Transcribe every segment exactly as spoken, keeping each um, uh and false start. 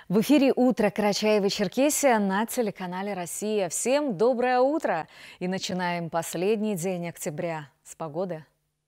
В эфире «Утро Карачаево-Черкесия» на телеканале «Россия». Всем доброе утро! И начинаем последний день октября с погоды.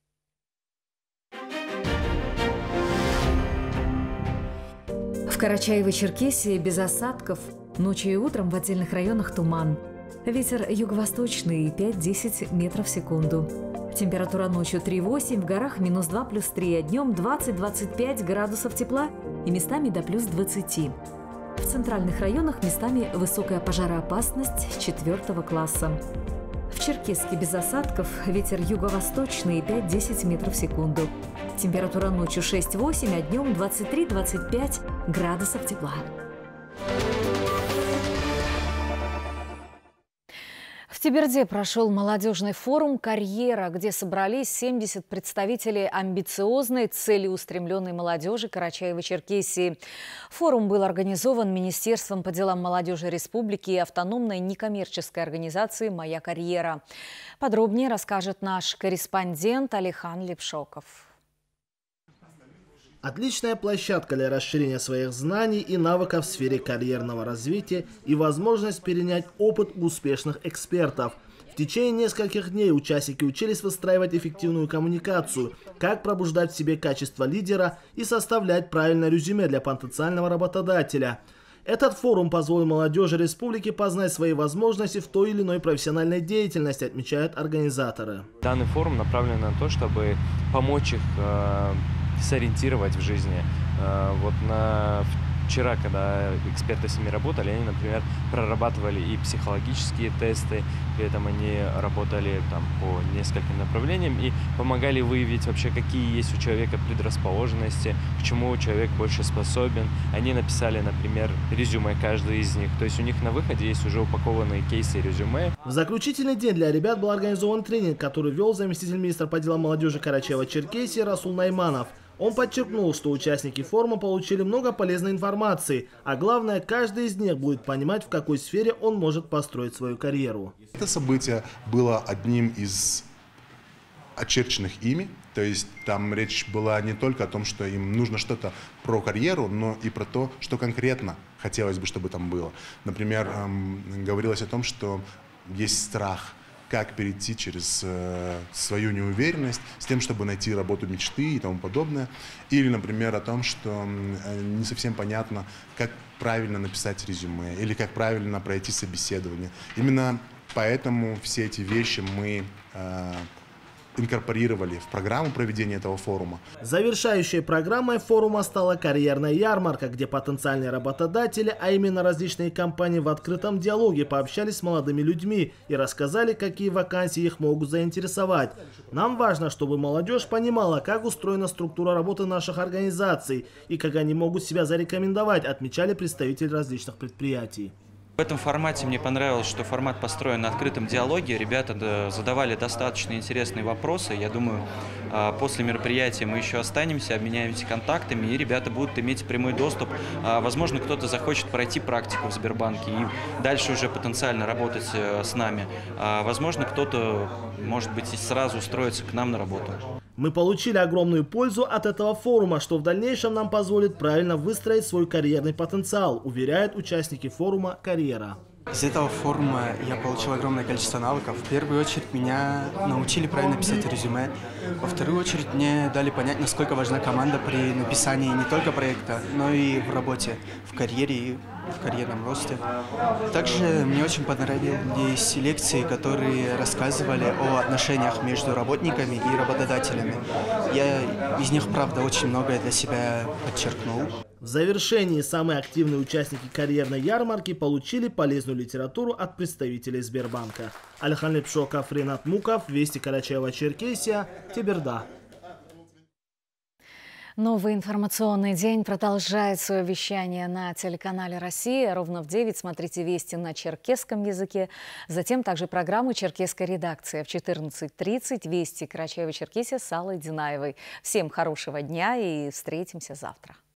В Карачаево-Черкесии без осадков. Ночью и утром в отдельных районах туман. Ветер юго-восточный пять-десять метров в секунду. Температура ночью три-восемь, в горах минус два плюс три, а днем двадцать-двадцать пять градусов тепла и местами до плюс двадцати. В центральных районах местами высокая пожароопасность четвертого класса. В Черкесске без осадков, ветер юго-восточный пять-десять метров в секунду. Температура ночью шесть-восемь, а днем двадцать три-двадцать пять градусов тепла. В Теберде прошел молодежный форум «Карьера», где собрались семьдесят представителей амбициозной, целеустремленной молодежи Карачаево-Черкесии. Форум был организован Министерством по делам молодежи республики и автономной некоммерческой организацией «Моя карьера». Подробнее расскажет наш корреспондент Алихан Лепшоков. Отличная площадка для расширения своих знаний и навыков в сфере карьерного развития и возможность перенять опыт успешных экспертов. В течение нескольких дней участники учились выстраивать эффективную коммуникацию, как пробуждать в себе качество лидера и составлять правильное резюме для потенциального работодателя. Этот форум позволил молодежи республики познать свои возможности в той или иной профессиональной деятельности, отмечают организаторы. Данный форум направлен на то, чтобы помочь их э сориентировать в жизни. Вот на вчера, когда эксперты с ними работали, они, например, прорабатывали и психологические тесты, при этом они работали там по нескольким направлениям и помогали выявить вообще, какие есть у человека предрасположенности, к чему человек больше способен. Они написали, например, резюме каждый из них, то есть у них на выходе есть уже упакованные кейсы резюме. В заключительный день для ребят был организован тренинг, который вел заместитель министра по делам молодежи Карачаево-Черкесии Расул Найманов. Он подчеркнул, что участники форума получили много полезной информации, а главное, каждый из них будет понимать, в какой сфере он может построить свою карьеру. Это событие было одним из очерченных ими, то есть там речь была не только о том, что им нужно что-то про карьеру, но и про то, что конкретно хотелось бы, чтобы там было. Например, эм, говорилось о том, что есть страх, как перейти через э, свою неуверенность с тем, чтобы найти работу мечты и тому подобное. Или, например, о том, что э, не совсем понятно, как правильно написать резюме или как правильно пройти собеседование. Именно поэтому все эти вещи мы э, инкорпорировали в программу проведения этого форума. Завершающей программой форума стала карьерная ярмарка, где потенциальные работодатели, а именно различные компании, в открытом диалоге пообщались с молодыми людьми и рассказали, какие вакансии их могут заинтересовать. Нам важно, чтобы молодежь понимала, как устроена структура работы наших организаций и как они могут себя зарекомендовать, отмечали представители различных предприятий. В этом формате мне понравилось, что формат построен на открытом диалоге. Ребята задавали достаточно интересные вопросы. Я думаю, после мероприятия мы еще останемся, обменяемся контактами, и ребята будут иметь прямой доступ. Возможно, кто-то захочет пройти практику в Сбербанке и дальше уже потенциально работать с нами. Возможно, кто-то, может быть, и сразу устроится к нам на работу. Мы получили огромную пользу от этого форума, что в дальнейшем нам позволит правильно выстроить свой карьерный потенциал, уверяют участники форума «Карьера». Из этого форума я получил огромное количество навыков. В первую очередь меня научили правильно писать резюме. Во вторую очередь мне дали понять, насколько важна команда при написании не только проекта, но и в работе, в карьере и в карьерном росте. Также мне очень понравились лекции, которые рассказывали о отношениях между работниками и работодателями. Я из них, правда, очень многое для себя подчеркнул. В завершении самые активные участники карьерной ярмарки получили полезную литературу от представителей Сбербанка. Алихан Лепшоков, Ренат Муков, Вести Карачаево-Черкесия, Теберда. Новый информационный день продолжает свое вещание на телеканале «Россия». Ровно в девять смотрите «Вести» на черкесском языке. Затем также программу «Черкесская редакция». В четырнадцать тридцать «Вести» Карачаево-Черкесия с Аллой Динаевой. Всем хорошего дня и встретимся завтра.